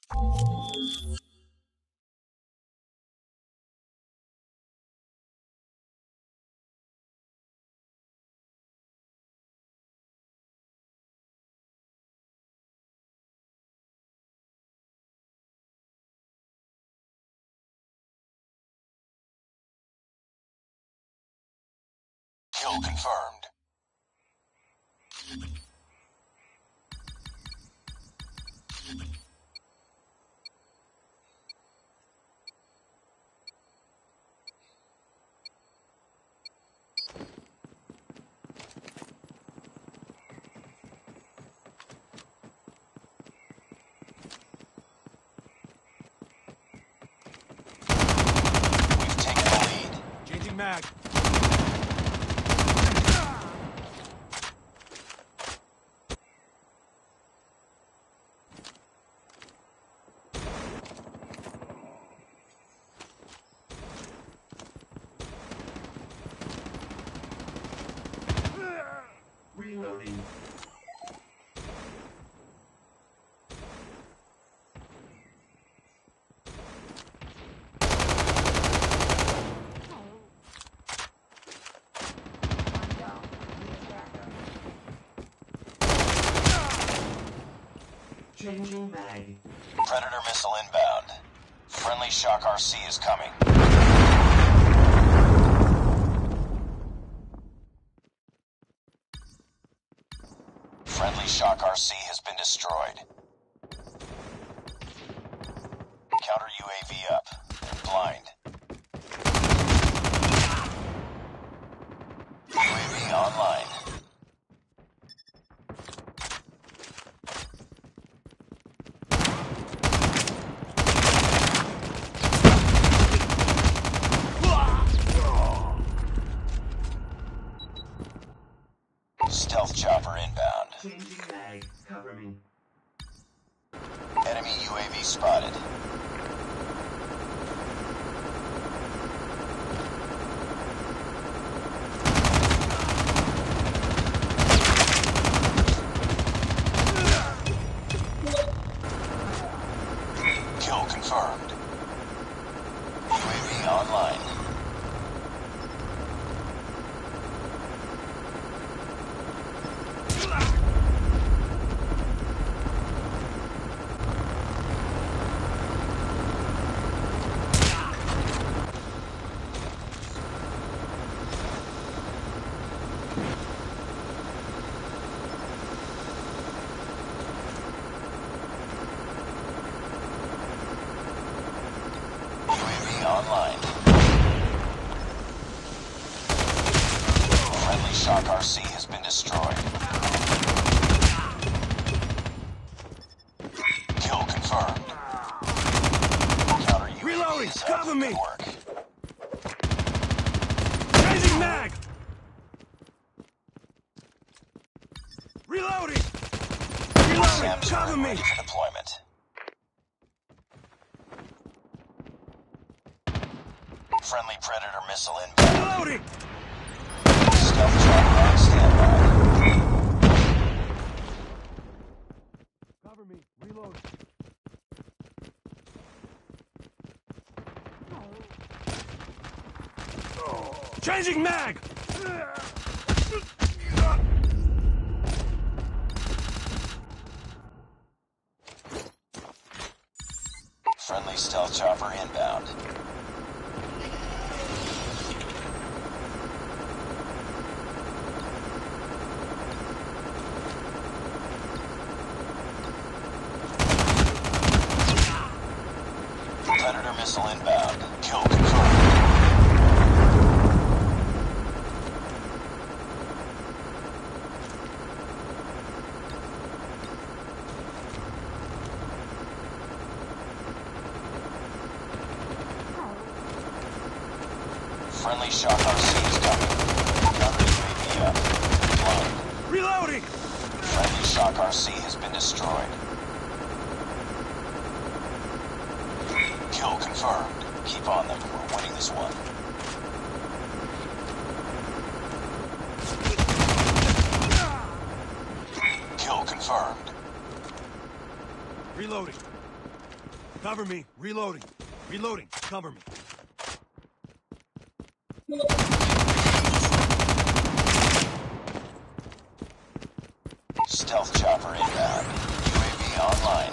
Kill confirmed. We've taken the lead. Changing mag. Reloading. Changing mag. Predator missile inbound. Friendly Shock RC is coming. Friendly Shock RC has been destroyed. Counter UAV up. Blind. UAV online. Stealth chopper inbound. Changing mag. Cover me. Enemy UAV spotted. Kill confirmed. UAV online. UAV online. Friendly Shock RC has been destroyed. Kill confirmed. Counter UAV Reloading! is Cover good me! work. Changing mag. Reloading. Reloading. SAM Cover turret me. ready for deployment. Friendly Predator missile inbound. Reloading. Stealth chopper on standby. Cover me. Reload. Changing mag. Friendly stealth chopper inbound. Predator missile inbound. Kill confirmed. Friendly Shock RC is coming. Counter UAV up. Blind. Reloading. Friendly Shock RC has been destroyed. Kill confirmed. Keep on them. We're winning this one. Kill confirmed. Reloading. Cover me. Reloading. Reloading. Cover me. Stealth chopper inbound. UAV online.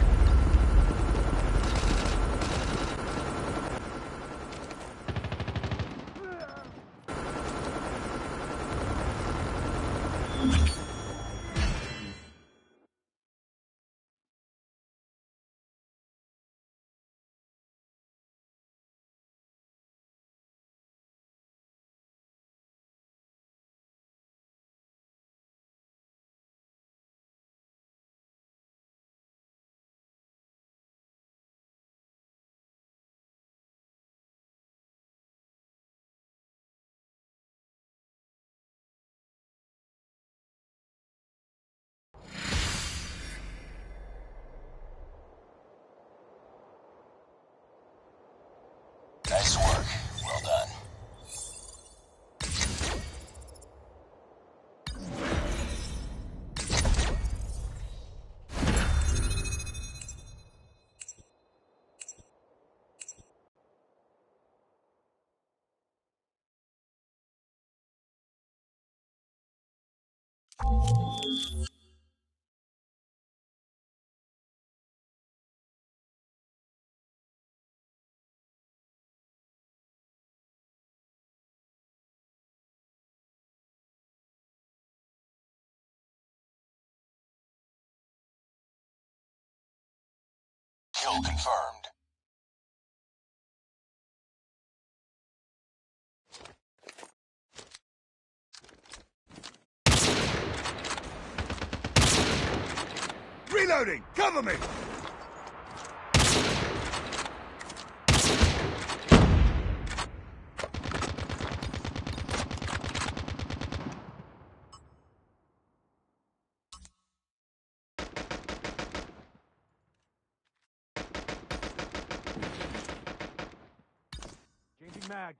Nice work. Well done. Kill confirmed. Reloading! Cover me! Changing mag.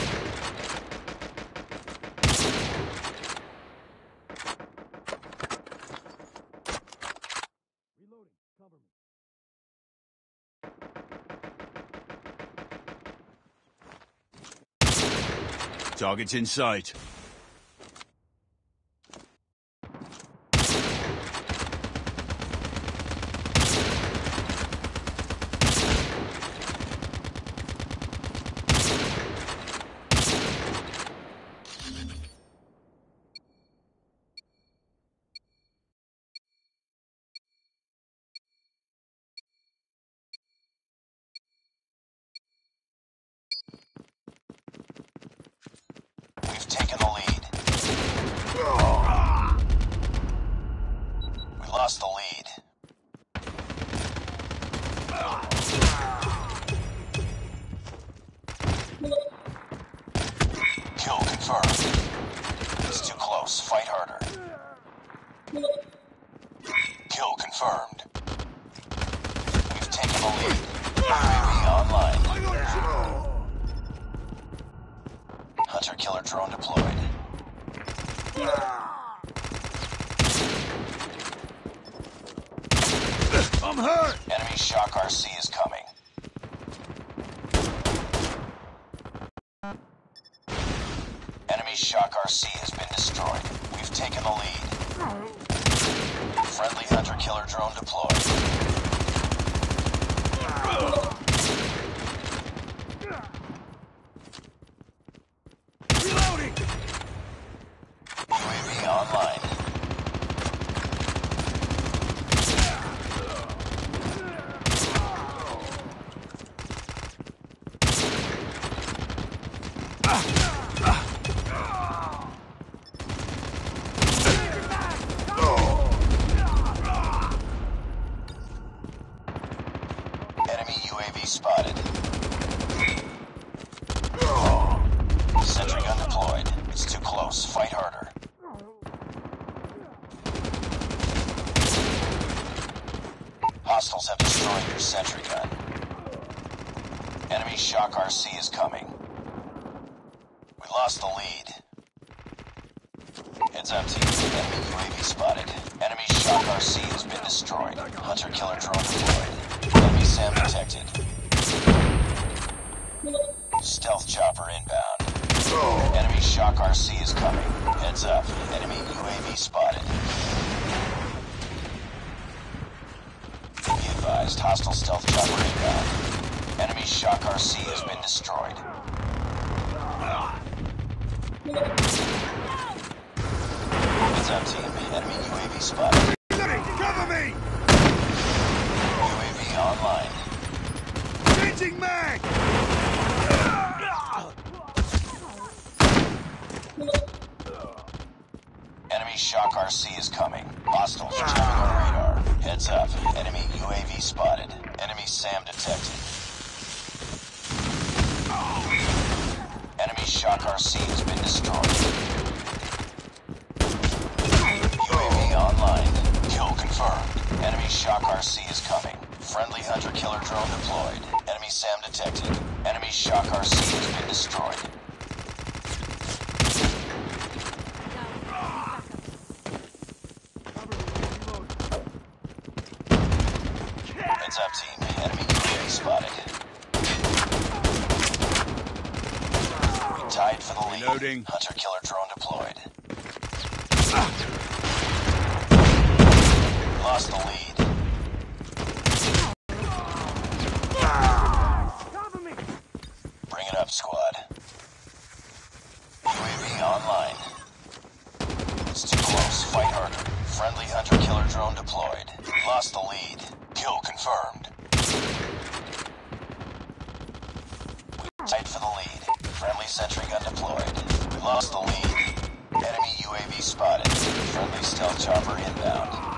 Reloading. Cover me. Target's in sight. We've taken the lead. We lost the lead. Kill confirmed. It's too close. Fight harder. Kill confirmed. We've taken the lead. UAV online. Hunter-killer drone deployed. I'm hurt! Enemy shock RC is coming. Enemy shock RC has been destroyed. We've taken the lead. Friendly hunter-killer drone deployed. Reloading! UAV online. Enemy UAV spotted. Sentry gun deployed. It's too close. Fight harder. Hostiles have destroyed your sentry gun. Enemy shock RC is coming. We lost the lead. Heads up team. Enemy UAV spotted. Enemy shock RC has been destroyed. Hunter-killer drone deployed. Enemy SAM detected. advised, hostile stealth chopper inbound. Enemy shock RC has been destroyed. Heads up, team. Enemy UAV spotted. Cover me! UAV online. Changing mag! Enemy shock RC is coming. Hostiles jamming on radar. Heads up. Enemy UAV spotted. Enemy SAM detected. Enemy shock RC has been destroyed. UAV online. Kill confirmed. Enemy shock RC is coming. Friendly hunter-killer drone deployed. Enemy SAM detected. Enemy shock RC has been destroyed. Heads up, team. Enemy UAV spotted. We tied for the lead. Reloading. Hunter-killer drone deployed. Lost the lead. Cover me! Bring it up, squad. UAV online. It's too close. Fight harder. Friendly hunter-killer drone deployed. Lost the lead. Kill confirmed. We tied for the lead. Friendly sentry gun deployed. We lost the lead. Enemy UAV spotted. Friendly stealth chopper inbound.